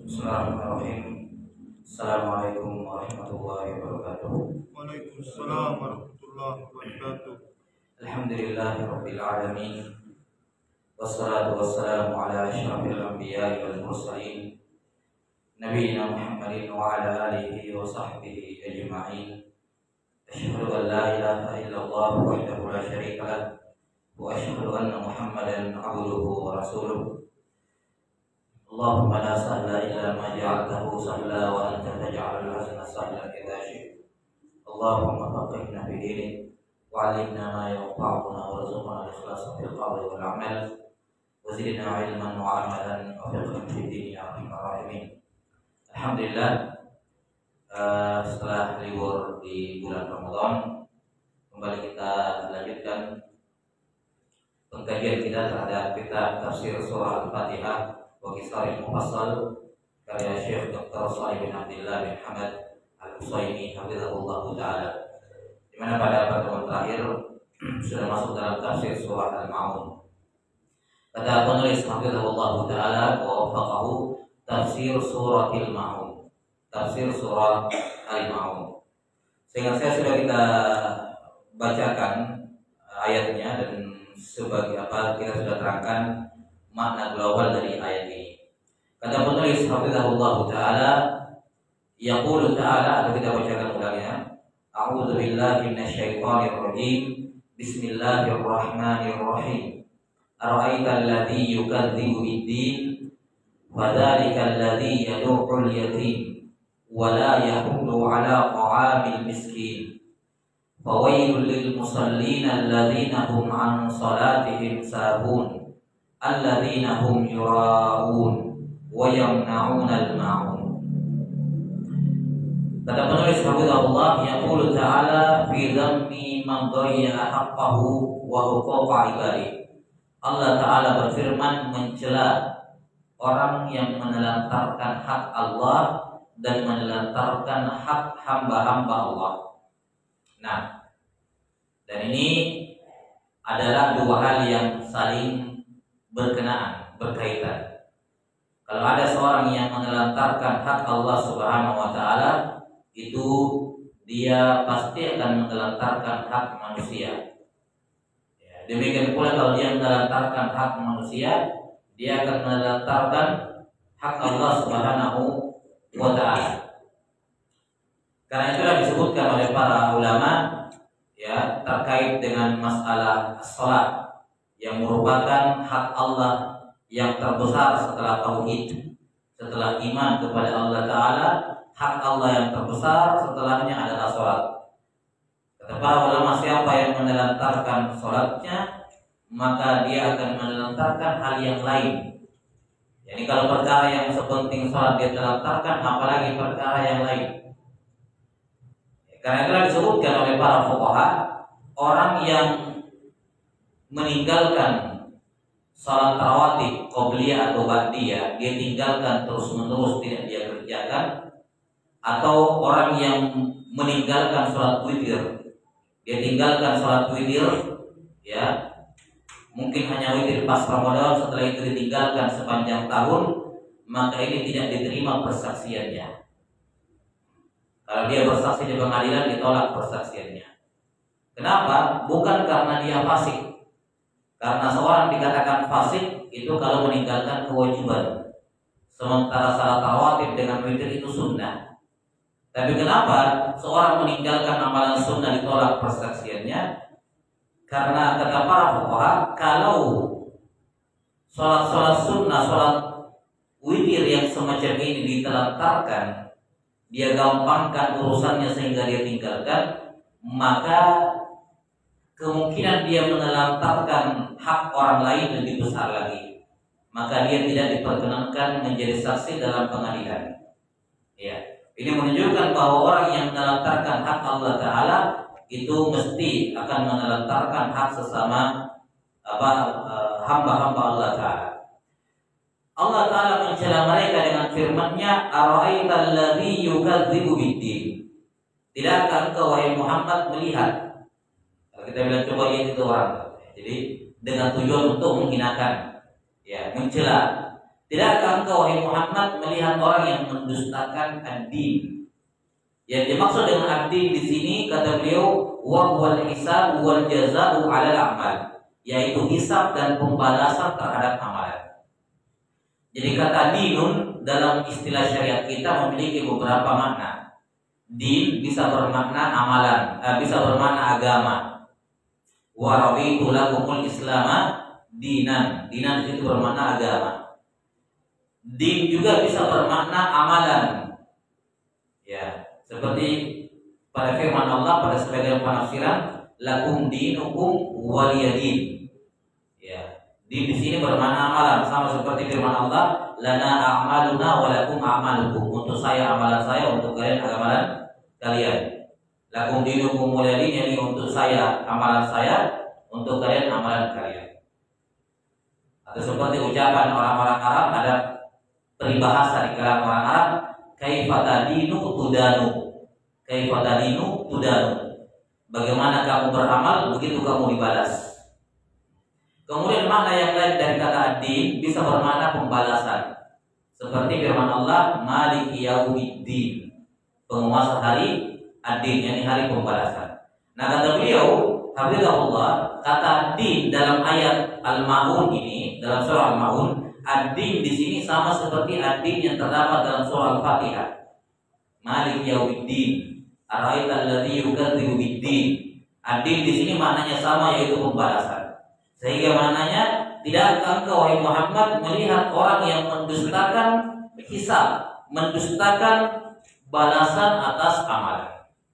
Bismillahirrahmanirrahim. Assalamualaikum warahmatullahi wabarakatuh. Waalaikumsalam warahmatullahi wabarakatuh. Alhamdulillahirabbil alamin. Wassalatu wassalamu ala asyrafil anbiya'i wal mursalin nabiyina Muhammadin wa ala alihi wa sahbihi ajma'in. Asyhadu an la ilaha illallah wahdahu la syarika lah wa asyhadu anna Muhammadan abduhu wa rasuluh. Allahumma la sahla illa ma ja'altahu sahla wa anta taj'alul hazna sahlan idza syi'ta. Allahumma faqihna fi dinik wa 'allimna ma yanfa'una warzuqna al-ikhlasa fil qawli wal 'amal wa zidna 'ilman wa 'amalan wa fiqhan fi din ya arhamar rahimin. Alhamdulillah, setelah libur di bulan Ramadan, kembali kita lanjutkan pengkajian kita terhadap kitab tafsir surah Al-Fatihah wa Qisaril Mufassal karya Syekh Dr. Shalih bin Abdullah bin Hamad Al-Utsaimin hafizahullah taala. Di mana pada pertemuan terakhir sudah masuk dalam tafsir surah Al-Ma'un. Kata penulis hafizahullah taala wa wafaqahu tafsir suratil Ma'un. Tafsir surah Al-Ma'un. Sehingga saya sudah kita bacakan ayatnya dan sebagai apa kita sudah terangkan makna global dari ayat ini. Kata penulis hafizahullah taala, yaqulu ta'ala, atau kita bacakan ulangnya. A'udzu billahi minasyaitonir rajim. Bismillahirrahmanirrahim. Ara'aital ladzi yukadzibu bid-din fadzalikal ladzi yad'ul yatim wa la yahuddu 'ala ta'amil miskin. Fawailul lil musallin alladzina hum 'an salatihim sahun alladzina hum yura'un wa yamna'unal ma'un. Kata penulis hafizahullah, yaqulu ta'ala fi dhammi man dhayya haqqahu wa huquqa ibadihi. Allah Ta'ala berfirman mencela orang yang menelantarkan hak Allah dan menelantarkan hak hamba-hamba Allah. Nah, dan ini adalah dua hal yang saling berkenaan, berkaitan. Kalau ada seorang yang menelantarkan hak Allah Subhanahu wa taala, itu dia pasti akan menelantarkan hak manusia. Ya, demikian pula kalau dia menelantarkan hak manusia, dia akan menelantarkan hak Allah Subhanahu wa taala. Karena itulah disebutkan oleh para ulama ya terkait dengan masalah salat yang merupakan hak Allah yang terbesar setelah tauhid, setelah iman kepada Allah Ta'ala. Hak Allah yang terbesar setelahnya adalah sholat. Kata para ulama, siapa yang menelantarkan sholatnya, maka dia akan menelantarkan hal yang lain. Jadi kalau perkara yang sepenting sholat dia telantarkan, apalagi perkara yang lain. Karena itulah disebutkan oleh para fuqaha, orang yang meninggalkan salat rawatib qobliyah atau ba'diyah, dia tinggalkan terus-menerus tidak dia kerjakan, atau orang yang meninggalkan salat witir, dia tinggalkan salat witir ya, mungkin hanya witir pas Ramadan, setelah itu ditinggalkan sepanjang tahun, maka ini tidak diterima persaksiannya. Kalau dia bersaksi di pengadilan, ditolak persaksiannya. Kenapa? Bukan karena dia fasik. Karena seorang dikatakan fasik itu kalau meninggalkan kewajiban. Sementara salat rawatib dengan witir itu sunnah. Tapi kenapa seorang meninggalkan amalan sunnah ditolak persaksiannya? Karena kata para fuqaha, kalau salat sunnah, salat witir yang semacam ini ditelantarkan, dia gampangkan urusannya sehingga dia tinggalkan, maka kemungkinan dia menelantarkan hak orang lain lebih besar lagi. Maka dia tidak diperkenankan menjadi saksi dalam pengadilan. Ya, ini menunjukkan bahwa orang yang menelantarkan hak Allah Ta'ala itu mesti akan menelantarkan hak sesama hamba-hamba Allah Ta'ala. Allah Ta'ala mencela mereka dengan firman-Nya, ara'aital ladzi yukadzibu bid-din. Tidakkah engkau wahai Muhammad melihat? Kalau kita bilang coba lihat itu orang. Jadi dengan tujuan untuk menghinakan, ya, mencela. Tidakkah engkau wahai Muhammad melihat orang yang mendustakan ad-din? Yang dimaksud dengan ad-din di sini kata beliau wa huwal hisab wal jazaa'u 'alal a'mal, yaitu hisab dan pembalasan terhadap amalan. Jadi kata dinun dalam istilah syariat kita memiliki beberapa makna. Din bisa bermakna amalan, bisa bermakna agama. Wa raditu lakumul islama dinan. Dinan itu bermakna agama. Din juga bisa bermakna amalan. Ya, seperti pada firman Allah pada sebagian penafsiran, lakum dinukum waliyadin. Ya, din di sini bermakna amalan, sama seperti firman Allah, lana a'maluna wa lakum a'malukum. Untuk saya amalan saya, untuk kalian amalan kalian. Lakum dinukum waliyadin, yani untuk saya amalan saya, untuk kalian amalan kalian. Atau seperti ucapan orang-orang Arab, ada peribahasa di kalangan orang Arab, kaifa tadinu tudanu. Kaifa tadinu tudanu. Bagaimana kamu beramal, begitu kamu dibalas. Kemudian makna yang lain dari kata ad-din bisa bermakna pembalasan. Seperti firman Allah, Maliki yaumiddin. Penguasa hari ad-din, yakni hari pembalasan. Nah, kata beliau, hafizahullah, kata ad-din dalam ayat Al-Maun ini, dalam surah Al-Maun, ad-din di sini sama seperti ad-din yang terdapat dalam surah Al-Fatihah. Malik yaumiddin, ara'aital ladzi yukadzibu biddin. Ad-din di sini maknanya sama, yaitu pembalasan. Sehingga maknanya, tidakkah engkau wahai Muhammad melihat orang yang mendustakan hisab, mendustakan balasan atas amalan.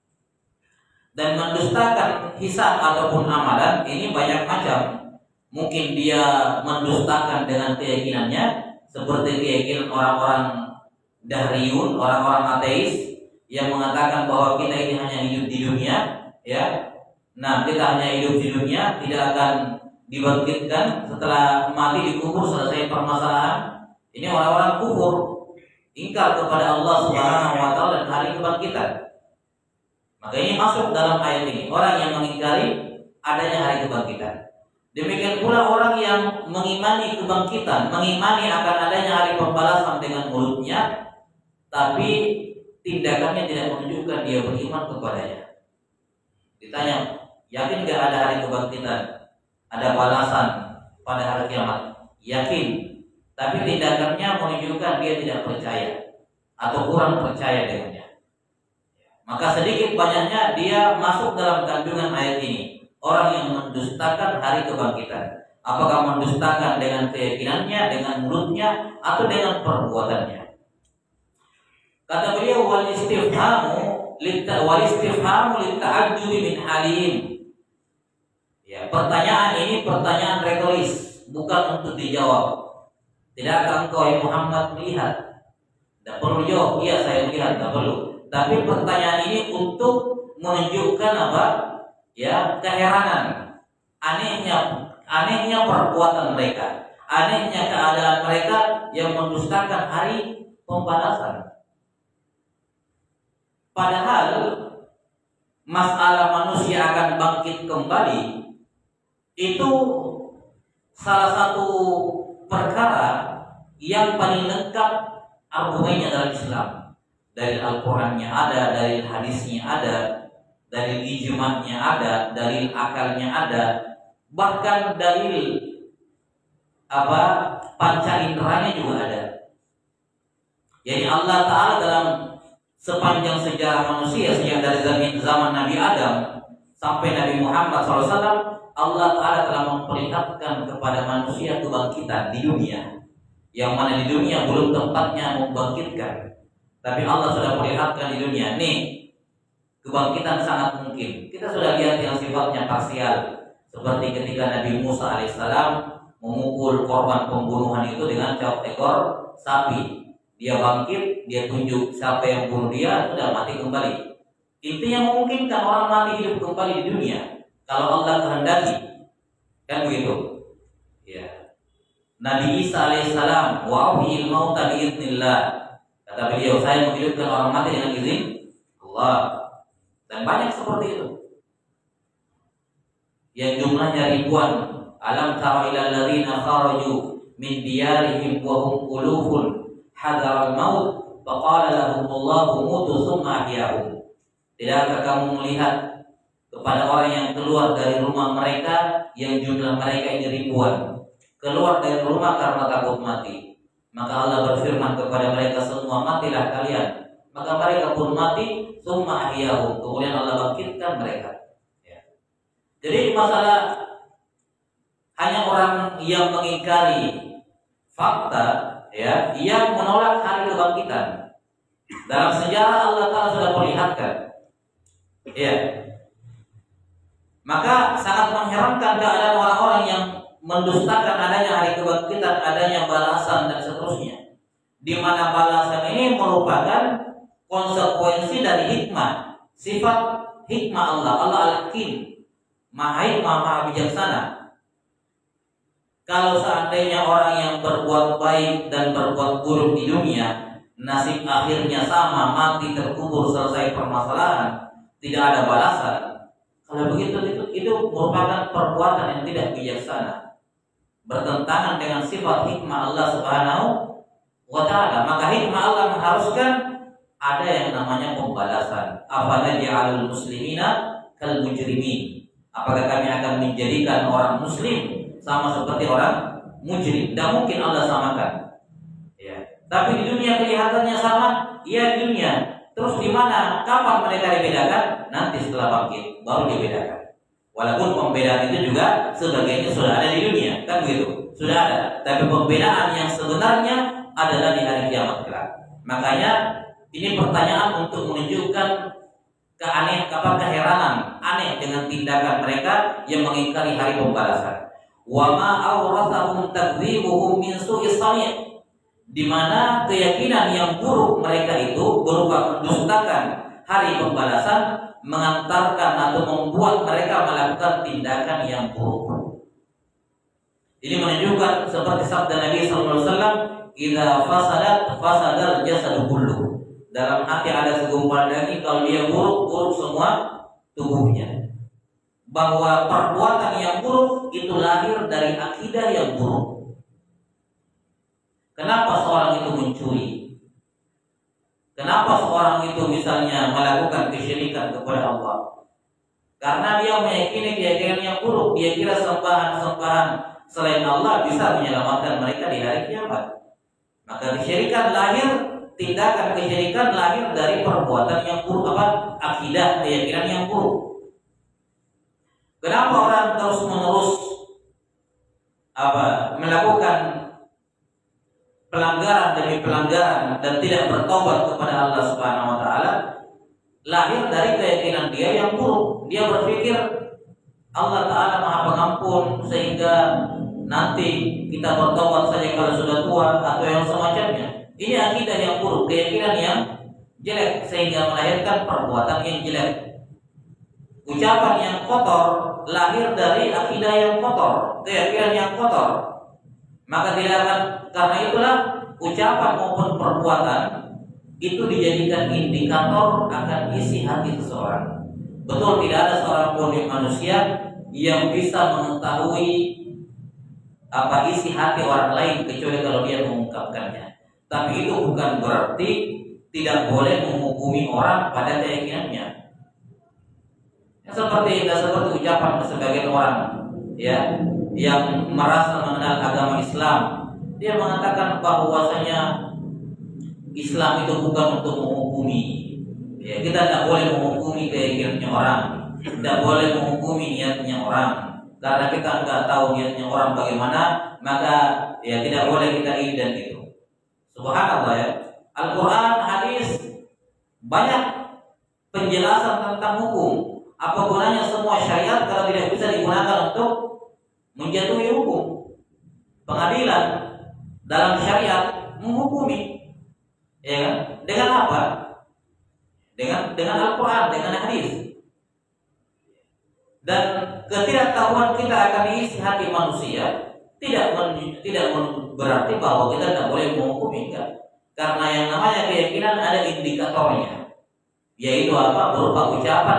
Dan mendustakan hisab ataupun amalan ini banyak macam. Mungkin dia mendustakan dengan keyakinannya, seperti keyakinan orang-orang dahriyun, orang-orang ateis yang mengatakan bahwa kita ini hanya hidup di dunia, ya. Nah, kita hanya hidup di dunia, tidak akan dibangkitkan setelah mati dikubur, selesai permasalahan. Ini orang-orang kufur, ingkar kepada Allah Subhanahu wa taala dan hari kebangkitan. Maka ini masuk dalam ayat ini, orang yang mengingkari adanya hari kebangkitan. Demikian pula orang yang mengimani kebangkitan, mengimani akan adanya hari pembalasan dengan mulutnya, tapi tindakannya tidak menunjukkan dia beriman kepadanya. Ditanya, yakin gak ada hari kebangkitan, ada balasan pada hari kiamat? Yakin, tapi tindakannya menunjukkan dia tidak percaya atau kurang percaya dengannya. Maka sedikit banyaknya dia masuk dalam kandungan ayat ini. Orang yang mendustakan hari kebangkitan, apakah mendustakan dengan keyakinannya, dengan mulutnya, atau dengan perbuatannya? Kata beliau, wal istifhamu litta'ajjubi min halim. Ya, pertanyaan ini pertanyaan retoris, bukan untuk dijawab. Tidakkah engkau Muhammad melihat? Tidak perlu jawab, iya saya melihat, tidak perlu. Tapi pertanyaan ini untuk menunjukkan apa? Ya, keheranan, anehnya perbuatan mereka, anehnya keadaan mereka yang mendustakan hari pembalasan. Padahal masalah manusia akan bangkit kembali itu salah satu perkara yang paling lengkap argumennya dalam Islam. Dari Al-Qurannya ada, dari hadisnya ada, dari ijma'nya ada, dari akalnya ada, bahkan dari panca inderanya juga ada. Jadi Allah Ta'ala dalam sepanjang sejarah manusia, sejak dari zaman Nabi Adam sampai Nabi Muhammad SAW, Allah Ta'ala telah memperlihatkan kepada manusia kebangkitan di dunia, yang mana di dunia belum tempatnya membangkitkan. Tapi Allah sudah perlihatkan di dunia, nih kebangkitan sangat mungkin. Kita sudah lihat yang sifatnya parsial, seperti ketika Nabi Musa alaihissalam memukul korban pembunuhan itu dengan cawat ekor sapi. Dia bangkit, dia tunjuk siapa yang bunuh dia, sudah mati kembali. Intinya memungkinkan orang mati hidup kembali di dunia kalau Allah kehendaki, kan begitu? Ya. Nabi Isa alaihissalam, wa'uhil mauta biiznillah. Kata beliau, saya menghidupkan orang mati dengan izin Allah. Dan banyak seperti itu, yang jumlahnya ribuan. Alam tara ilal ladzina kharaju min diyarihim wa hum ulufun hadaral maut faqala lahumullahu mutu tsumma ahyahum. Tidakkah kamu melihat kepada orang yang keluar dari rumah mereka yang jumlah mereka ini ribuan, keluar dari rumah karena takut mati, maka Allah berfirman kepada mereka semua, matilah kalian, maka mereka pun mati, tsumma ahyahum, kemudian Allah bangkitkan mereka. Ya. Jadi masalah hanya orang yang mengingkari fakta, ya, yang menolak hari kebangkitan. Dalam sejarah Allah Ta'ala sudah perlihatkan. Ya. Maka sangat mengherankan keadaan orang-orang yang mendustakan adanya hari kebangkitan, adanya balasan dan seterusnya. Di mana balasan ini merupakan konsekuensi dari hikmah, sifat hikmah Allah. Allah Al-Hakim, Maha Hikmah, Maha Bijaksana. Kalau seandainya orang yang berbuat baik dan berbuat buruk di dunia, nasib akhirnya sama, mati, terkubur, selesai permasalahan, tidak ada balasan. Kalau begitu itu merupakan perbuatan yang tidak bijaksana, bertentangan dengan sifat hikmah Allah Subhanahu wa Ta'ala. Maka hikmah Allah mengharuskan ada yang namanya pembalasan. Afanaj'alul muslimina kal mujrimin? Apakah kami akan menjadikan orang muslim sama seperti orang mujrim? Tidak mungkin Allah samakan. Ya. Tapi di dunia kelihatannya sama. Iya, di dunia. Terus di mana? Kapan mereka dibedakan? Nanti setelah bangkit baru dibedakan. Walaupun pembedaan itu juga sebagiannya sudah ada di dunia, kan begitu? Sudah ada. Tapi pembedaan yang sebenarnya adalah di hari kiamat kelak. Makanya ini pertanyaan untuk menunjukkan keheranan, aneh dengan tindakan mereka yang mengingkari hari pembalasan. Wa ma awrathahum takdzibuhum min su'is sani', di mana keyakinan yang buruk mereka itu berupa mendustakan hari pembalasan mengantarkan atau membuat mereka melakukan tindakan yang buruk. Ini menunjukkan seperti sabda Nabi SAW, "Idza fasadat fasadal jasad kullu." Dalam hati ada segumpal daging, kalau dia buruk, buruk semua tubuhnya. Bahwa perbuatan yang buruk itu lahir dari akidah yang buruk. Kenapa seorang itu mencuri? Kenapa seorang itu misalnya melakukan kesyirikan kepada Allah? Karena dia meyakini keyakinan yang buruk. Dia kira sembahan-sembahan selain Allah bisa menyelamatkan mereka di hari kiamat. Maka kesyirikan lahir, tindakan kesyirikan lahir dari perbuatan yang buruk, akidah, keyakinan yang buruk. Kenapa orang terus-menerus melakukan pelanggaran demi pelanggaran dan tidak bertobat kepada Allah Subhanahu wa Ta'ala? Lahir dari keyakinan dia yang buruk. Dia berpikir Allah Ta'ala Maha Pengampun sehingga nanti kita bertobat saja kalau sudah tua atau yang semacamnya. Ini akidah yang buruk, keyakinan yang jelek sehingga melahirkan perbuatan yang jelek. Ucapan yang kotor lahir dari akidah yang kotor, keyakinan yang kotor. Maka tidak akan, karena itulah ucapan maupun perbuatan itu dijadikan indikator akan isi hati seseorang. Betul, tidak ada seorang pun manusia yang bisa mengetahui apa isi hati orang lain kecuali kalau dia mengungkapkannya. Tapi itu bukan berarti tidak boleh menghukumi orang pada keyakinannya. Seperti ucapan sebagian orang, ya, yang merasa mengenal agama Islam, dia mengatakan bahwasanya Islam itu bukan untuk menghukumi. Ya, kita tidak boleh menghukumi keyakinannya orang, tidak boleh menghukumi niatnya orang, karena kita nggak tahu niatnya orang bagaimana, maka ya tidak boleh kita ini dan itu. Subhanallah, ya. Al-Quran, hadis, banyak penjelasan tentang hukum. Apa gunanya semua syariat kalau tidak bisa digunakan untuk menjatuhi hukum? Pengadilan dalam syariat menghukumi, ya kan? Dengan apa? Dengan Al-Quran, dengan hadis. Dan ketidaktahuan kita akan isi hati manusia tidak berarti bahwa kita tidak boleh menghukumi, enggak. Karena yang namanya keyakinan ada indikatornya, yaitu berupa ucapan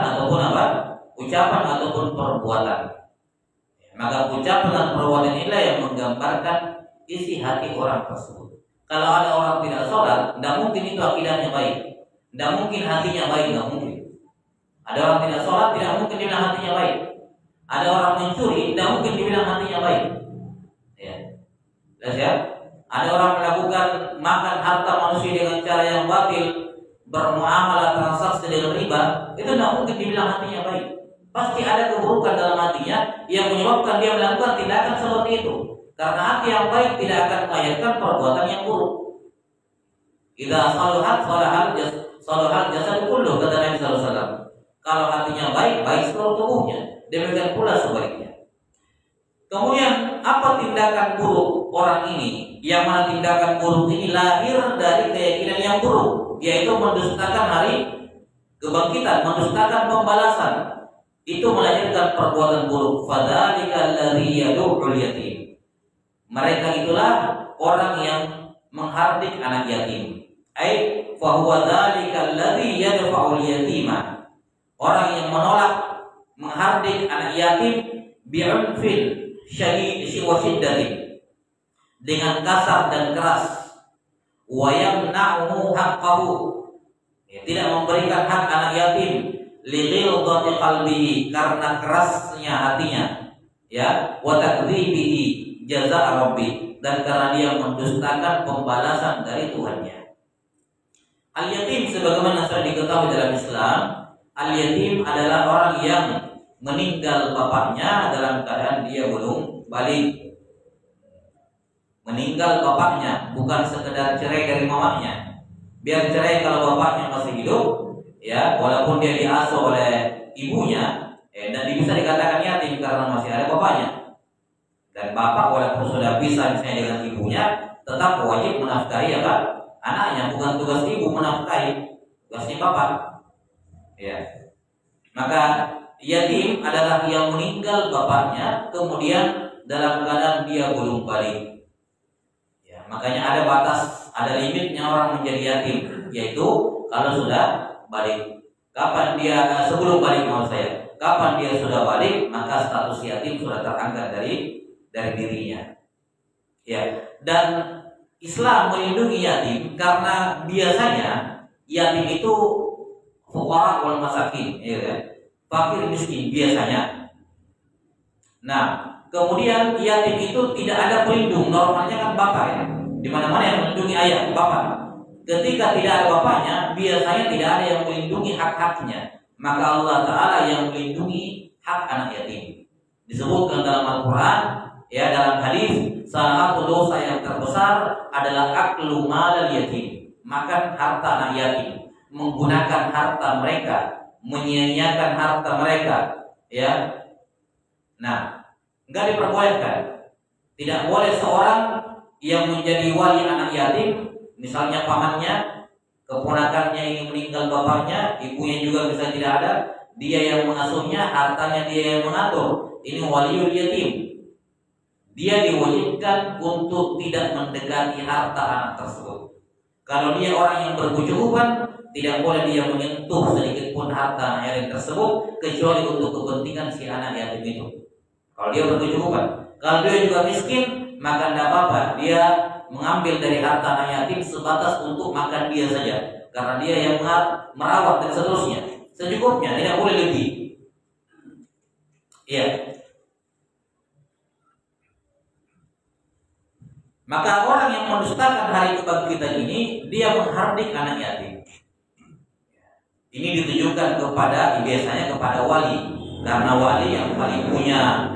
ataupun perbuatan. Maka ucapan dan perbuatan inilah yang menggambarkan isi hati orang tersebut. Kalau ada orang tidak sholat, tidak mungkin itu akidahnya baik, tidak mungkin hatinya baik, tidak mungkin. Ada orang tidak sholat, tidak mungkin dibilang hatinya baik. Ada orang mencuri, tidak mungkin dibilang hatinya baik. Ya, ya. Ada orang melakukan makan harta manusia dengan cara yang batil, bermuamalah transaksi dengan riba, itu tidak mungkin dibilang hatinya baik. Pasti ada keburukan dalam hatinya yang menyebabkan dia melakukan tindakan seperti itu. Karena hati yang baik tidak akan melahirkan perbuatan yang buruk. Idza salahat jasad kullu, kata Nabi sallallahu alaihi wasallam. Kalau hatinya baik, baik seluruh tubuhnya. Demikian pula sebaliknya. Kemudian apa tindakan buruk orang ini? Yang mana tindakan buruk ini lahir dari keyakinan yang buruk, yaitu mendustakan hari kebangkitan, mendustakan pembalasan. Itu melahirkan perbuatan buruk. Fadzalika alladzi yad'ul yatim. Mereka itulah orang yang menghardik anak yatim. Ai fa huwa dzalika alladzi yadfa'ul yatima. Orang yang menolak, menghardik anak yatim bi'unfin syadid wa shiddatin, dengan kasar dan keras. Wa yamna'uhu haqqahu, tidak memberikan hak anak yatim, lighilzati qalbihi, karena kerasnya hatinya, ya, wa takdzibihi jazaa rabbi, dan karena dia mendustakan pembalasan dari Tuhannya. Al-yatim sebagaimana sudah diketahui dalam Islam, al-yatim adalah orang yang meninggal bapaknya dalam keadaan dia belum balik. Meninggal bapaknya, bukan sekedar cerai dari mamanya. Biar cerai kalau bapaknya masih hidup, ya, walaupun dia diasuh oleh ibunya, dan bisa dikatakan yatim karena masih ada bapaknya. Dan bapak walaupun sudah bisa misalnya dengan ibunya, tetap wajib menafkahi anaknya. Bukan tugas ibu menafkahi, tugasnya bapak. Ya. Maka yatim adalah yang meninggal bapaknya, kemudian dalam keadaan dia belum balik. Ya, makanya ada batas, ada limitnya orang menjadi yatim, yaitu kalau sudah balik. Kapan dia sebelum balik, maksud saya, kapan dia sudah balik, maka status yatim sudah terangkat dari dirinya. Ya, dan Islam melindungi yatim karena biasanya yatim itu fuqara wal masakin, ya kan? Fakir miskin biasanya. Nah, kemudian yatim itu tidak ada pelindung, normalnya kan bapak, ya. Di mana-mana yang melindungi ayah, bapak. Ketika tidak ada bapaknya, biasanya tidak ada yang melindungi hak-haknya. Maka Allah Ta'ala yang melindungi hak anak yatim. Disebutkan dalam Al-Quran, ya, dalam hadis, salah satu dosa yang terbesar adalah aklu malal yatim, makan harta anak yatim, menggunakan harta mereka, menyia-nyiakan harta mereka, ya. Nah, enggak diperbolehkan. Tidak boleh seorang yang menjadi wali anak yatim, misalnya pamannya, keponakannya ini meninggal bapaknya, ibunya juga bisa tidak ada, dia yang mengasuhnya, hartanya dia yang mengatur. Ini waliul yatim. Dia diwajibkan untuk tidak mendekati harta anak tersebut. Kalau dia orang yang berkecukupan, tidak boleh dia menyentuh sedikit pun harta anak yatim tersebut, kecuali untuk kepentingan si anak yatim itu. Kalau dia berkecukupan, kalau dia juga miskin, maka tidak apa-apa. Dia mengambil dari harta anak yatim sebatas untuk makan dia saja, karena dia yang merawat dan seterusnya. Secukupnya, tidak boleh lebih. Iya. Maka orang yang mendustakan hari kebangkitan ini, dia menghardik anak yatim. Ini ditujukan kepada, biasanya kepada wali, karena wali yang paling punya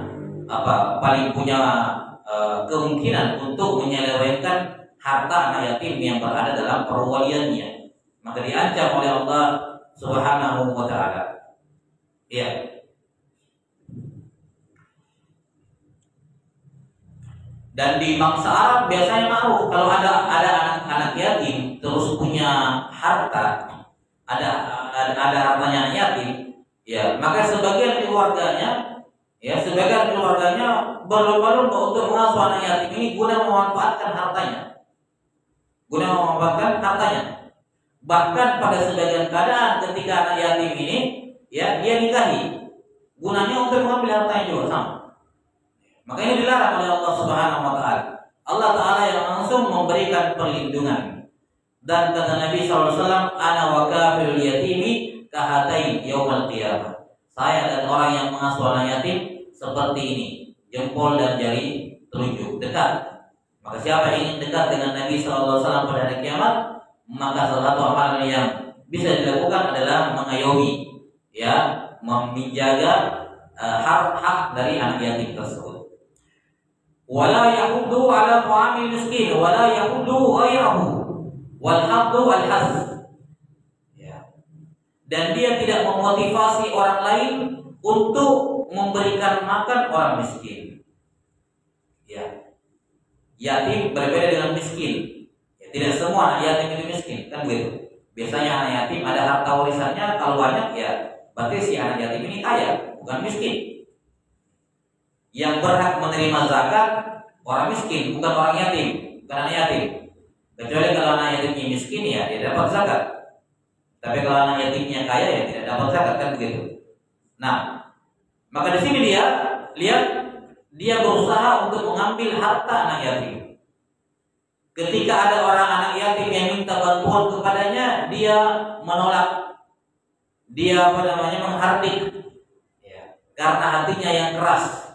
kemungkinan untuk menyelewengkan harta anak yatim yang berada dalam perwaliannya. Maka diancam oleh Allah Subhanahu wa Ta'ala. Ya. Dan di bangsa Arab biasanya ma'ruf kalau ada anak yatim terus punya harta, ada hartanya anak yatim, ya, maka sebagian keluarganya berlomba-lomba untuk mengasuh anak yatim ini guna memanfaatkan hartanya. Bahkan pada sebagian keadaan ketika anak yatim ini, ya, dia nikahi, gunanya untuk mengambil hartanya juga sama. Maka ini dilarang oleh Allah Subhanahu wa Ta'ala. Allah Ta'ala yang langsung memberikan perlindungan. Dan kata Nabi SAW, ana wa kafirul yatimi kahatain yaumal qiyamah. Saya dan orang yang mengasuh anak yatim seperti ini, jempol dan jari telunjuk, dekat. Maka siapa yang ingin dekat dengan Nabi SAW pada hari kiamat, maka salah satu amalan yang bisa dilakukan adalah mengayomi, ya, menjaga hak dari anak yatim tersebut. Wala yahuddu ala ta'amil miskin, wala yahuddu ghairahu, wal haddu wal has. Dan dia tidak memotivasi orang lain untuk memberikan makan orang miskin. Ya, yatim berbeda dengan miskin. Ya, tidak semua anak yatim itu miskin, kan begitu. Biasanya anak yatim ada harta warisannya, kalau banyak ya berarti si anak yatim ini kaya, bukan miskin. Yang berhak menerima zakat orang miskin, bukan orang yatim, bukan anak yatim. Kecuali kalau anak yatimnya miskin ya dia dapat zakat. Tapi kalau anak yatimnya kaya ya tidak dapat zakat, kan begitu. Nah, maka di sini dia lihat dia berusaha untuk mengambil harta anak yatim. Ketika ada orang anak yatim yang minta bantuan kepadanya, dia menolak. Dia menghardik. Ya, karena hatinya yang keras.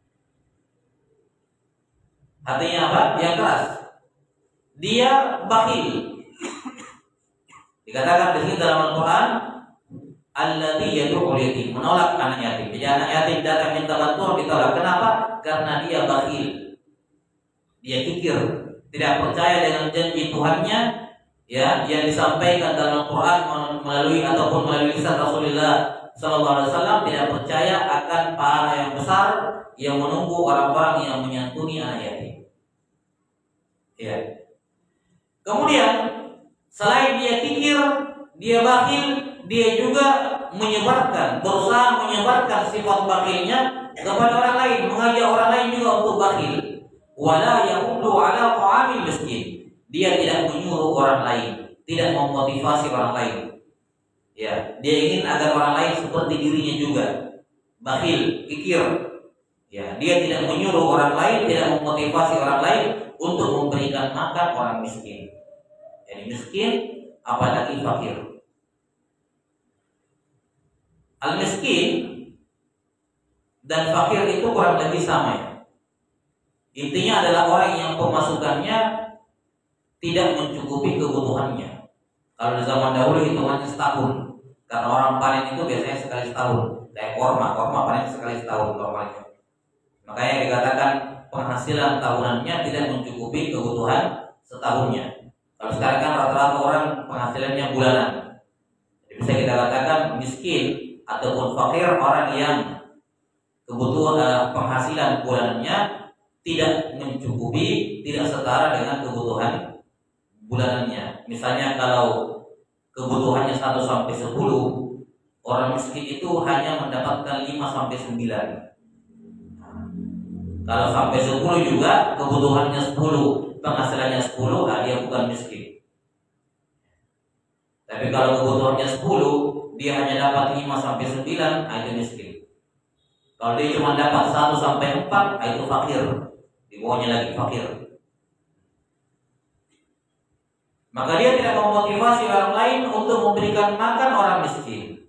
Hatinya apa? Yang keras. Dia bakhil. Dikatakan di sini dalam Al-Quran, alladzi yad'ul yatim, menolak anak yatim. Jadi anak yatim datang minta bantuan ditolak. Kenapa? Karena dia bakhil. Dia kikir, tidak percaya dengan janji Tuhannya, ya, yang disampaikan dalam Al-Quran melalui lisan Rasulullah SAW, tidak percaya akan pahala yang besar yang menunggu orang-orang yang menyantuni anak yatim. Ya. Kemudian selain dia kikir, dia bakhil, dia juga berusaha menyebarkan sifat bakhilnya kepada orang lain, mengajak orang lain juga untuk bakhil. Wala yahuddu ala ta'amil miskin. Dia tidak menyuruh orang lain, tidak memotivasi orang lain. Ya, dia ingin agar orang lain seperti dirinya juga. Bakhil, kikir. Ya, dia tidak menyuruh orang lain, tidak memotivasi orang lain untuk memberikan makan orang miskin. Jadi miskin, apalagi fakir. Al-miskin dan fakir itu kurang lebih sama ya. Intinya adalah orang yang pemasukannya tidak mencukupi kebutuhannya. Kalau di zaman dahulu hitungannya setahun. Karena orang panen itu biasanya sekali setahun. Kayak korma panen sekali setahun normalnya. Makanya dikatakan penghasilan tahunannya tidak mencukupi kebutuhan setahunnya. Kalau sekarang kan rata-rata orang penghasilannya bulanan. Jadi bisa kita katakan miskin ataupun fakir orang yang kebutuhan penghasilan bulanannya tidak mencukupi, tidak setara dengan kebutuhan bulanannya. Misalnya kalau kebutuhannya 1 sampai 10, orang miskin itu hanya mendapatkan 5 sampai 9. Kalau sampai 10 juga kebutuhannya 10, penghasilannya 10, dia bukan miskin. Tapi kalau kebutuhannya 10, dia hanya dapat 5 sampai 9, itu miskin. Kalau dia cuma dapat 1 sampai 4, itu fakir. Di bawahnya lagi fakir. Maka dia tidak memotivasi orang lain untuk memberikan makan orang miskin.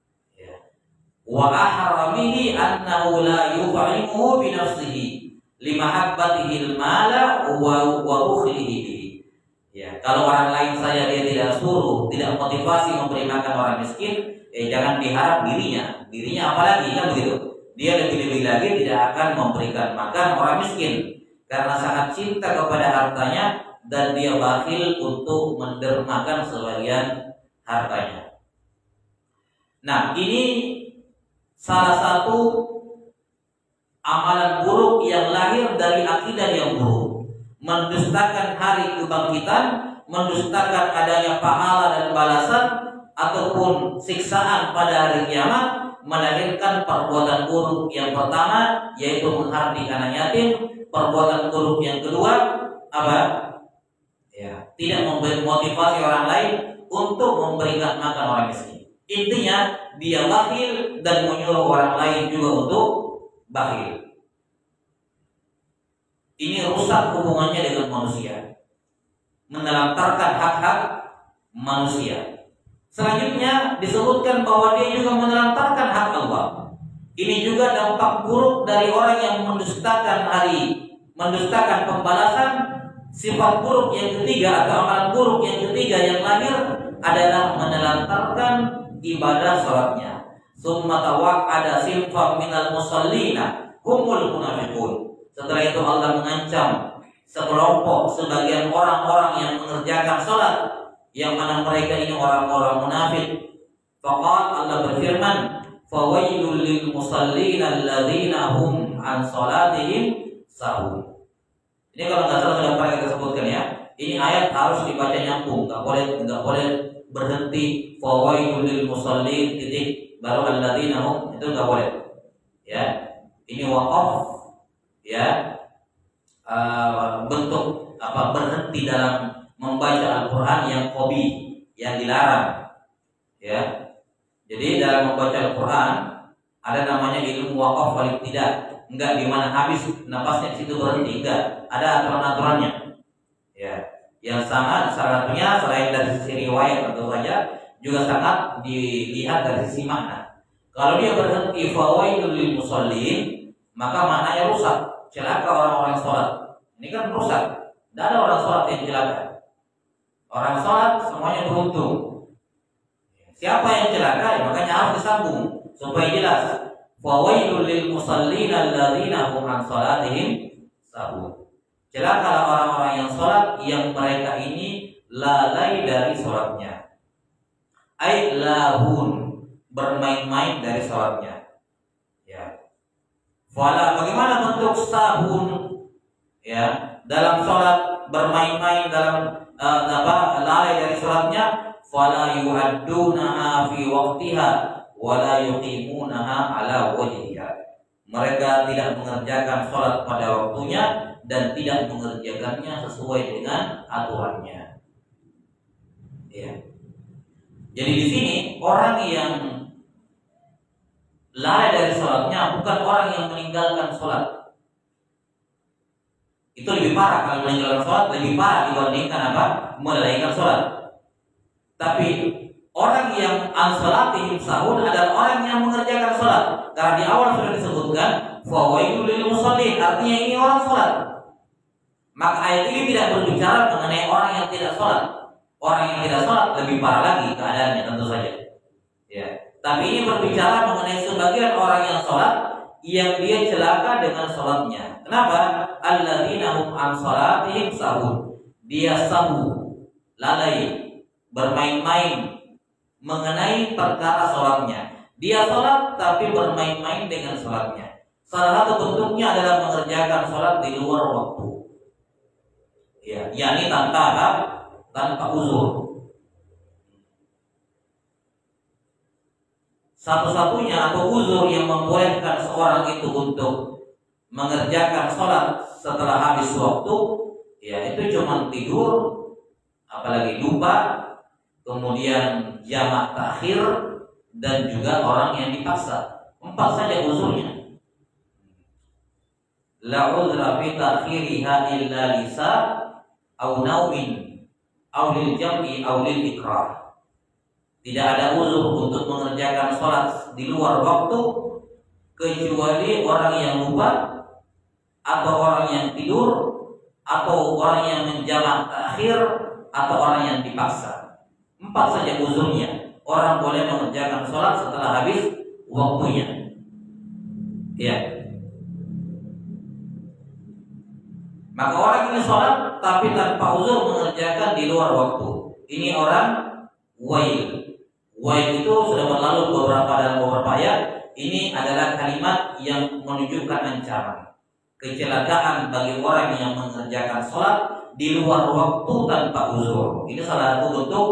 Wa ahramihi annahu la yuf'imuhu bi nafsihi limahabbatihi al-mala wa ukhlihi. Ya, kalau orang lain saja dia tidak suruh, tidak motivasi memberi makan orang miskin, jangan diharap dirinya apalagi, kan begitu. Dia lebih-lebih lagi tidak akan memberikan makan orang miskin karena sangat cinta kepada hartanya dan dia bakhil untuk mendermakan sebagian hartanya. Nah, ini salah satu amalan buruk yang lahir dari akidah yang buruk, mendustakan hari kebangkitan, mendustakan adanya pahala dan balasan ataupun siksaan pada hari kiamat, melahirkan perbuatan buruk yang pertama yaitu menghardik anak yatim. Perbuatan buruk yang kedua apa? Ya, tidak memotivasi orang lain untuk memberikan makan orang miskin. Intinya dia bakhil dan menyuruh orang lain juga untuk bakhil. ini rusak hubungannya dengan manusia, menelantarkan hak-hak manusia. Selanjutnya disebutkan bahwa dia juga menelantarkan hak Allah. Ini juga dampak buruk dari orang yang mendustakan pembalasan. Sifat buruk yang ketiga atau amalan buruk yang ketiga yang lahir adalah menelantarkan ibadah salatnya. Summa tawa'ada sinfam minal musallina humul munafiqun. Setelah itu Allah mengancam sebagian orang-orang yang mengerjakan salat, yang mana mereka ini orang-orang munafik. Faqala, Allah berfirman, fawailul lil musallina alladzina hum an salatihim sahun. Ini kalau nggak salah sudah pernah kita sebutkan ya. Ini ayat harus dibaca nyambung, nggak boleh berhenti fawailul lil musallin titik baru alladzina hum, itu nggak boleh. Ya, ini waqaf ya, bentuk berhenti dalam membaca Al-Quran yang hobi, yang dilarang. Ya, jadi dalam membaca Al-Quran ada namanya ilmu waqaf wal tidak. Enggak di mana habis napasnya di situ berhenti, enggak. Ada aturan-aturannya. Ya, yang sangat salah satunya selain dari sisi riwayat tentu saja juga sangat dilihat dari sisi makna. Kalau dia berhenti fawailul lil musallin, maka maknanya rusak, celaka orang-orang sholat. Ini kan rusak. Tidak ada orang sholat yang celaka. Orang sholat semuanya beruntung. Siapa yang celaka? Ya, makanya harus disambung supaya jelas. Fawailul lil musallin alladzina hum an salatihim sahun. Celakalah orang-orang yang salat yang mereka ini lalai dari salatnya. Ai lahun, bermain-main dari salatnya. Ya. Fala, bagaimana bentuk sahun? Ya, dalam salat bermain-main, dalam lalai dari salatnya. Fala yu'addunaha fi waqtiha wala yuqimunaha ala wajhiha. Mereka tidak mengerjakan sholat pada waktunya dan tidak mengerjakannya sesuai dengan aturannya. Ya. Jadi di sini orang yang lalai dari sholatnya bukan orang yang meninggalkan sholat. Itu lebih parah. Kalau meninggalkan sholat lebih parah dibandingkan melalaikan sholat. Tapi orang yang an-salatihim sahun adalah orang yang mengerjakan sholat. Karena di awal sudah disebutkan fawailul lil musallin, artinya ini orang sholat. Maka ayat ini tidak berbicara mengenai orang yang tidak sholat. Orang yang tidak sholat lebih parah lagi keadaannya tentu saja. Ya. Tapi ini berbicara mengenai sebagian orang yang sholat yang dia celaka dengan sholatnya. Kenapa? Alladzina hum an salatihim sahun. Dia sahu, lalai, bermain-main mengenai perkara sholatnya. Dia sholat tapi bermain-main dengan sholatnya. Salah satu bentuknya adalah mengerjakan sholat di luar waktu. Ya, yakni tanpa uzur. Satu-satunya atau uzur yang membolehkan seorang itu untuk mengerjakan sholat setelah habis waktu, ya itu cuma tidur, apalagi lupa, kemudian jamak takhir, dan juga orang yang dipaksa. 4 saja uzurnya. La uzra fi takhiriha illa lisa au naumin au lil jam'i au lil ikrah. Tidak ada uzur untuk mengerjakan sholat di luar waktu kecuali orang yang lupa, atau orang yang tidur, atau orang yang menjamak takhir, atau orang yang dipaksa. 4 saja uzurnya. Orang boleh mengerjakan sholat setelah habis waktunya. Ya. Maka orang ini sholat tapi tanpa uzur mengerjakan di luar waktu. Ini orang wail. Wail itu sudah berlalu dalam beberapa ayat. Ini adalah kalimat yang menunjukkan ancaman, kecelakaan bagi orang yang mengerjakan sholat di luar waktu tanpa uzur. Ini salah satu bentuk.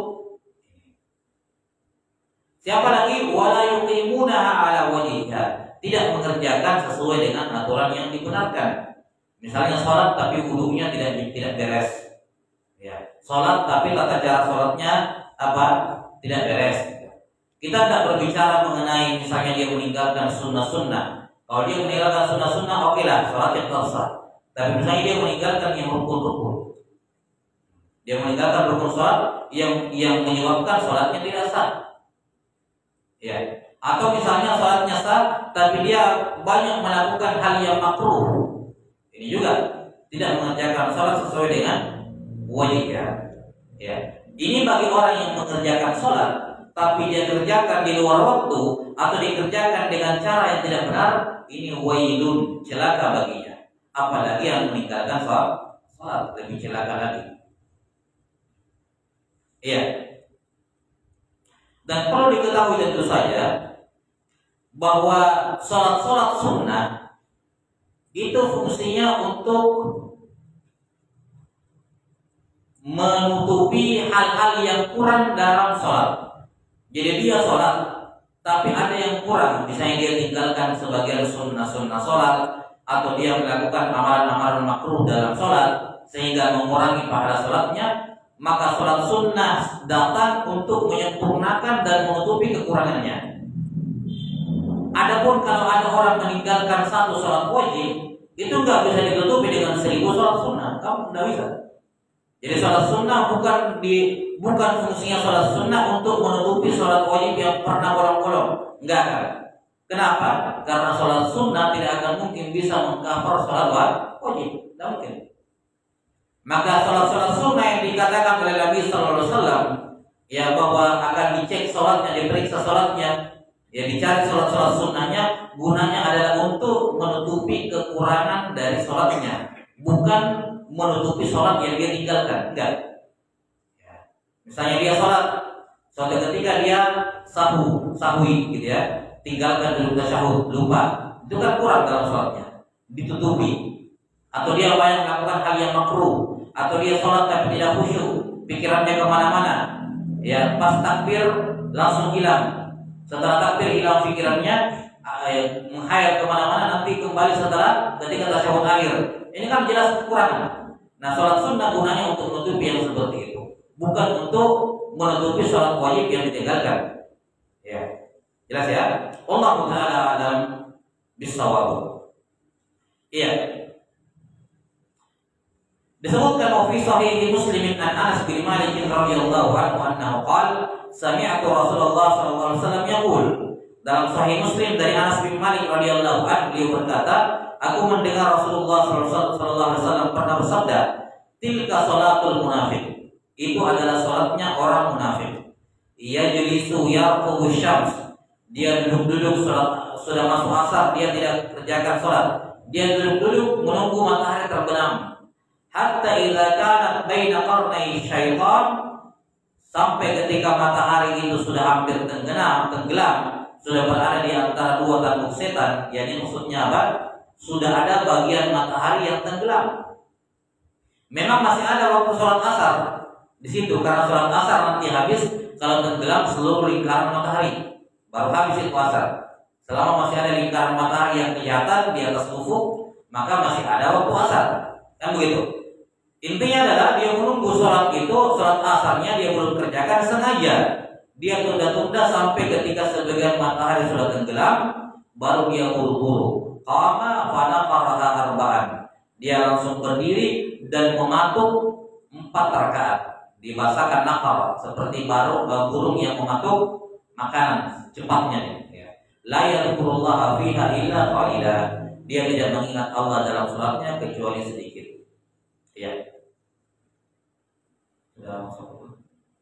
Siapa lagi? Wala yuqimunaha ala wajhiha. Tidak mengerjakan sesuai dengan aturan yang dibenarkan. Misalnya sholat tapi wudunya tidak beres. Ya, sholat tapi tata cara sholatnya tidak beres. Kita tidak berbicara mengenai misalnya dia meninggalkan sunnah-sunnah. Kalau dia meninggalkan sunnah-sunnah, oke lah, sholatnya tersah. Tapi misalnya dia meninggalkan yang rukun-rukun, dia meninggalkan rukun sholat yang menyebabkan sholatnya tidak sah, ya. Atau misalnya sholatnya sah, tapi dia banyak melakukan hal yang makruh, ini juga tidak mengerjakan sholat sesuai dengan wajibnya, ya. Ini bagi orang yang mengerjakan sholat, tapi dia kerjakan di luar waktu atau dikerjakan dengan cara yang tidak benar, ini wailun, celaka baginya. Apalagi yang meninggalkan sholat lebih celaka lagi. Iya. Dan perlu diketahui tentu saja bahwa sholat sunnah itu fungsinya untuk menutupi hal-hal yang kurang dalam sholat. Jadi dia sholat, tapi ada yang kurang, misalnya dia tinggalkan sebagian sunnah-sunnah sholat, atau dia melakukan amalan-amalan makruh dalam sholat sehingga mengurangi pahala sholatnya, maka sholat sunnah datang untuk menyempurnakan dan menutupi kekurangannya. Adapun kalau ada orang meninggalkan satu sholat wajib, itu nggak bisa ditutupi dengan 1000 sholat sunnah, kamu nggak bisa. Jadi sholat sunnah bukan fungsinya sholat sunnah untuk menutupi sholat wajib yang pernah bolong-bolong, enggak kan? Kenapa? Karena sholat sunnah tidak akan mungkin bisa mengcover sholat wajib, tidak mungkin. Maka sholat sunnah yang dikatakan oleh Nabi Sallallahu Alaihi Wasallam, ya bahwa akan dicek sholatnya, diperiksa sholatnya, ya dicari sholat sunnahnya, gunanya adalah untuk menutupi kekurangan dari sholatnya, bukan menutupi sholat yang dia tinggalkan, enggak. Ya. Misalnya dia sholat, suatu ketika dia sahwi gitu ya, tinggalkan dulu tasyahud, lupa, itu kan kurang dalam sholatnya, ditutupi. Atau dia banyak melakukan hal yang makruh, atau dia sholat tapi tidak khusyuk, pikirannya kemana-mana, ya pas takbir langsung hilang, setelah takbir hilang pikirannya, menghayal kemana-mana, nanti kembali setelah ketika tasyahud akhir. Ini kan jelas kekurangan. Nah, sholat sunnah gunanya untuk menutupi yang seperti itu, bukan untuk menutupi sholat wajib yang ditinggalkan. Ya, jelas ya. Allah Taala alam bisawab. Iya. Disebutkan fi sahih Muslim an Anas bin Malik radhiyallahu anhu annahu qala sami'tu Rasulullah sallallahu alaihi wasallam yaqul. Dalam sahih Muslim dari Anas bin Malik radhiyallahu anhu beliau berkata, aku mendengar Rasulullah sallallahu alaihi wasallam pernah bersabda, tilka salatul munafiq. Itu adalah salatnya orang munafik. Ia jelisu yarqubu syams. Dia duduk-duduk sudah masuk asar, dia tidak kerjakan salat. Dia duduk-duduk menunggu matahari terbenam. Hatta idza kanat baina qarnai syaitan, sampai ketika matahari itu sudah hampir tenggelam, sudah berada di antara dua tanduk setan. Yani maksudnya apa? Sudah ada bagian matahari yang tenggelam. Memang masih ada waktu sholat asar di situ, karena sholat asar nanti habis kalau tenggelam seluruh lingkaran matahari, baru habis itu asar. Selama masih ada lingkaran matahari yang kelihatan di atas ufuk, maka masih ada waktu asar, kan begitu. Intinya adalah dia menunggu sholat itu, sholat asarnya dia belum kerjakan sengaja. Dia tunda-tunda sampai ketika sebagian matahari sudah tenggelam, baru dia buru-buru. Qama fana faraha arba'an. Dia langsung berdiri dan mematuk 4 rakaat. Dibahasakan nafar, seperti burung yang mematuk makanan cepatnya. La yadhkurullaha fiha illa qalila. Dia tidak mengingat Allah dalam sholatnya kecuali sedikit. Ya. Sudah masuk.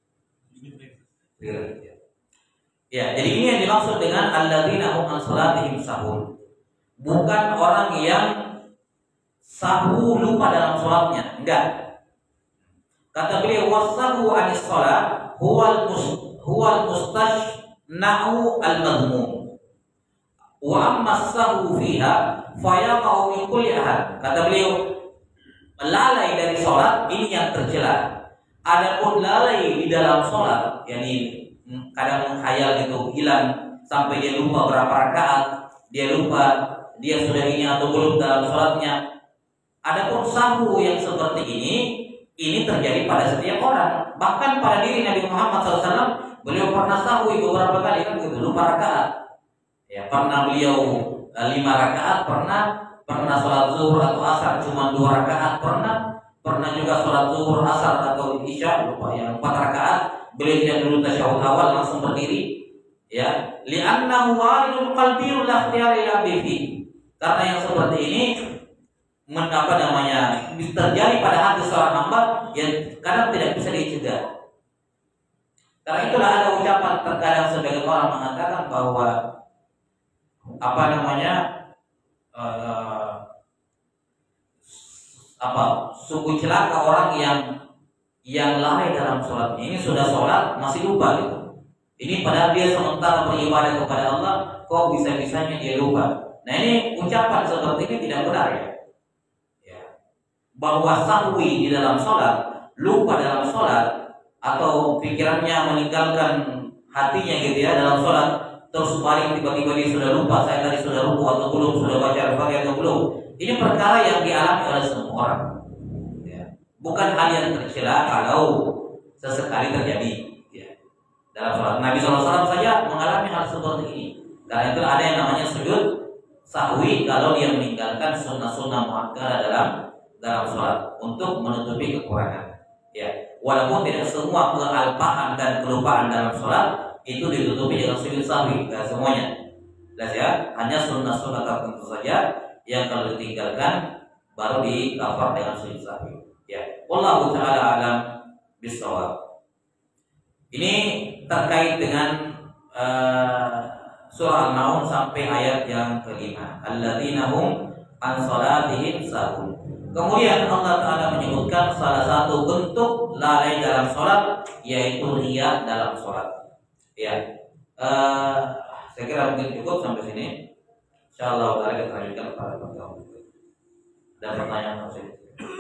Ya, jadi ini yang dimaksud dengan alladzina hum an salatihim sahun. Bukan orang yang sahu lupa dalam sholatnya, enggak. Kata beliau wasahu anis sholat huwal mustashna'u al-madhmum wa amma sahu fiha fayaqa'u min kulli ahad. Kata beliau, lalai dari sholat ini yang tercela. Adapun lalai di dalam sholat, yakni kadang menghayal gitu, hilang sampai dia lupa berapa rakaat, dia lupa dia sudah ini atau belum dalam sholatnya. Adapun sahu yang seperti ini terjadi pada setiap orang. Bahkan pada diri Nabi Muhammad SAW, beliau pernah sahu beberapa kali, kan begitu, lupa rakaat. Ya, pernah beliau 5 rakaat, pernah Pernah sholat zuhur atau asar cuma 2 rakaat, pernah juga sholat zuhur, asar atau isya lupa yang 4 rakaat, beliau tidak dulu tasyahud awal langsung berdiri, ya. Li'annahu walidul qalbi la ikhtiyara bihi. Karena yang seperti ini terjadi pada hati seorang hamba yang kadang tidak bisa dicegah. Karena itulah ada ucapan terkadang sebagian orang mengatakan bahwa sungguh celaka orang yang lalai dalam sholatnya. Ini sudah sholat masih lupa gitu. Ini padahal dia sementara beribadah kepada Allah, kok bisa-bisanya dia lupa. Nah ini ucapan seperti ini tidak benar ya. Bahwa sahwi di dalam sholat, lupa dalam sholat, atau pikirannya meninggalkan hatinya gitu ya dalam sholat, terus balik tiba-tiba dia sudah lupa, saya tadi sudah ruku atau belum, sudah baca Al-Fatihah atau belum. Ini perkara yang dialami oleh semua orang. Ya. Bukan hal yang tercela kalau sesekali terjadi. Ya. Dalam sholat Nabi SAW saja mengalami hal seperti ini. Karena itu ada yang namanya sujud sahwi kalau dia meninggalkan sunnah-sunnah muakkadah dalam sholat untuk menutupi kekurangan. Ya, walaupun tidak semua kealpaan dan kelupaan dalam sholat itu ditutupi dengan sujud sahwi, tidak semuanya. Jelas ya, hanya sunnah-sunnah tertentu saja yang kalau ditinggalkan baru di-cover dengan sujud sahwi. Ya, wallahu ta'ala alam bissawab. Ini terkait dengan surah Al-Maun sampai ayat yang kelima. Alladzina hum an salatihim sahun. Kemudian Allah Ta'ala menyebutkan salah satu bentuk lalai dalam sholat, yaitu riya dalam sholat. Ya, saya kira mungkin cukup sampai sini. InsyaAllah kita lanjutkan pada pertemuan berikutnya. Dan pertanyaan apa saja?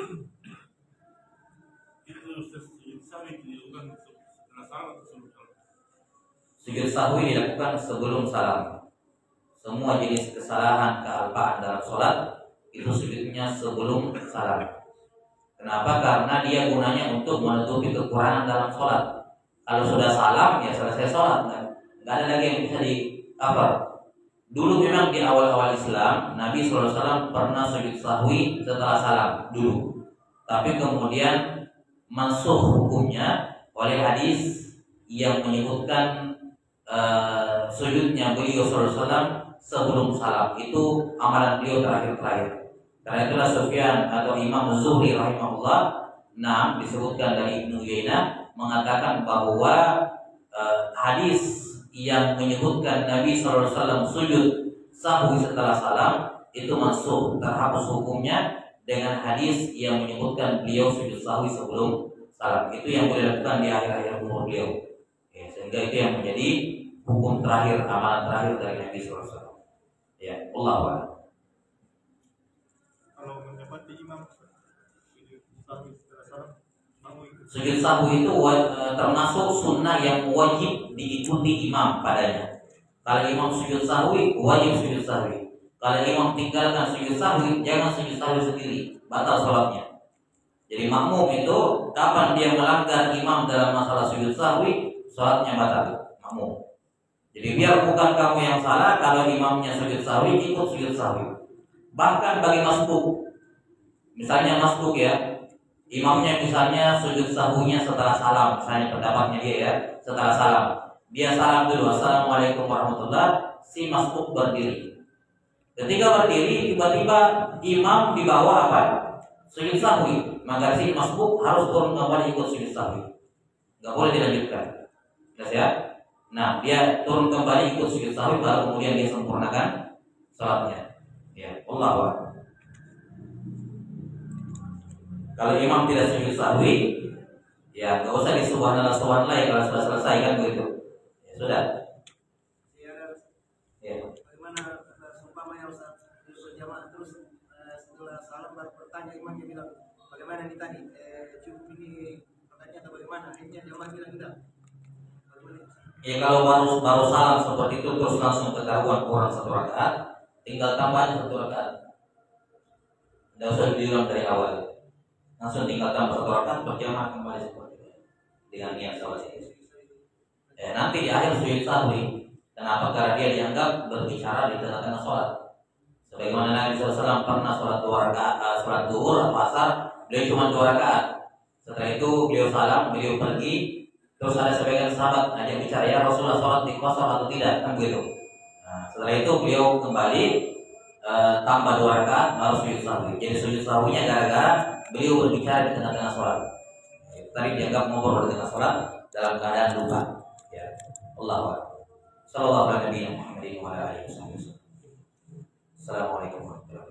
Sujud sahwi dilakukan sebelum salam. Semua jenis kesalahan, kealpaan dalam sholat itu sujudnya sebelum salam. Kenapa? Karena dia gunanya untuk menutupi kekurangan dalam sholat. Kalau sudah salam ya selesai sholat, nggak ada lagi yang bisa di-cover. Dulu memang di awal-awal Islam Nabi SAW pernah sujud sahwi setelah salam dulu. Tapi kemudian masuk hukumnya oleh hadis yang menyebutkan sujudnya beliau SAW sebelum salam. Itu amalan beliau terakhir. Karena itulah Sufyan atau Imam Zuhri rahimahullah disebutkan dari Ibnu Uyainah mengatakan bahwa hadis yang menyebutkan Nabi SAW sujud sahwi setelah salam itu masuk terhapus hukumnya dengan hadis yang menyebutkan beliau sujud sahwi sebelum salam. Itu yang boleh dilakukan di akhir-akhir umur beliau. Ya, sehingga itu yang menjadi hukum terakhir, amalan terakhir dari Nabi SAW. Ya, Allah wa. Kalau mendapati imam sujud sahwi itu termasuk sunnah yang wajib diikuti imam padanya. Kalau imam sujud sahwi, wajib sujud sahwi. Kalau imam tinggalkan sujud sahwi, jangan sujud sahwi sendiri, batal sholatnya. Jadi makmum itu kapan dia melanggar imam dalam masalah sujud sahwi, sholatnya batal, makmum. Jadi biar bukan kamu yang salah, kalau imamnya sujud sahwi, ikut sujud sahwi. Bahkan bagi masbuk, misalnya masbuk ya, imamnya misalnya sujud sahwinya setelah salam, misalnya pendapatnya dia ya, setelah salam. Dia salam dulu, assalamualaikum warahmatullah, si masbuk berdiri. Ketika berdiri, tiba-tiba imam di bawah apa? Sujud sahwi, maka si masbuk harus turun kembali ikut sujud sahwi. Gak boleh dilanjutkan. Jelas ya? Nah, dia turun kembali ikut sujud sahwi, baru kemudian dia sempurnakan salatnya. Ya, Allah wa. Kalau imam tidak sujud sahwi, ya nggak usah disubhanallah ya kalau sudah selesai kan begitu. Ya sudah. Ya. Bagaimana seumpamanya Ustaz berjamaah terus setelah salam baru bertanya imamnya bilang bagaimana ini tadi cukup ini pertanyaan atau bagaimana akhirnya jamaah bilang tidak. Ya kalau baru salam seperti itu terus langsung ketahuan kurang 1 rakaat, tinggal tambah 1 rakaat. Tidak usah diulang dari awal. Langsung tinggal tambah 1 rakaat berjamaah kembali seperti itu dengan niat salat ini. Nanti di akhir sujud sahwi. Kenapa? Karena dia dianggap berbicara di tengah-tengah sholat, Sebagaimana Nabi SAW pernah sholat 2 rakaat, sholat zuhur atau asar, beliau cuma 2 rakaat. Setelah itu beliau salam, beliau pergi. Terus ada sebagian sahabat ajak bicara, ya Rasulullah sholat di kosong atau tidak, kan begitu. Nah, setelah itu beliau kembali tambah 2 rakaat baru sujud sahwi. Jadi sujud sahwinya gara-gara beliau berbicara di tengah-tengah sholat. Tadi dianggap ngobrol di tengah sholat dalam keadaan lupa. Ya, Allahu Akbar. Sallallahu alaihi wa sallam. Assalamualaikum warahmatullahi wabarakatuh.